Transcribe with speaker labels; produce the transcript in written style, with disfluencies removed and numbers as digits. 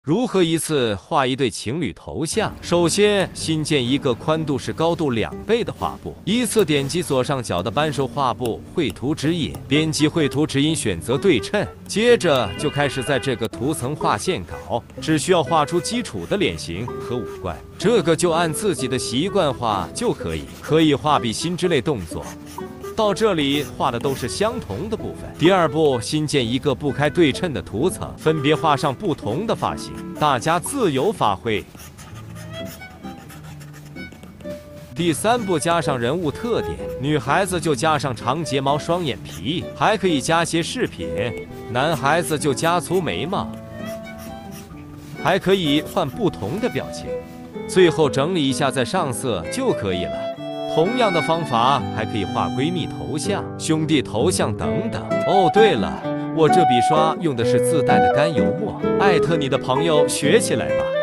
Speaker 1: 如何一次画一对情侣头像？首先，新建一个宽度是高度2倍的画布，依次点击左上角的扳手画布绘图指引，编辑绘图指引，选择对称，接着就开始在这个图层画线稿，只需要画出基础的脸型和五官，这个就按自己的习惯画就可以，可以画笔心之类动作。到这里画的都是相同的部分。第二步，新建一个不开对称的图层，分别画上不同的发型，大家自由发挥。第三步，加上人物特点，女孩子就加上长睫毛、双眼皮，还可以加些饰品；男孩子就加粗眉毛，还可以换不同的表情。最后整理一下再上色就可以了。同样的方法还可以画闺蜜头像、兄弟头像等等。哦，对了，我这笔刷用的是自带的甘油墨，艾特你的朋友学起来吧。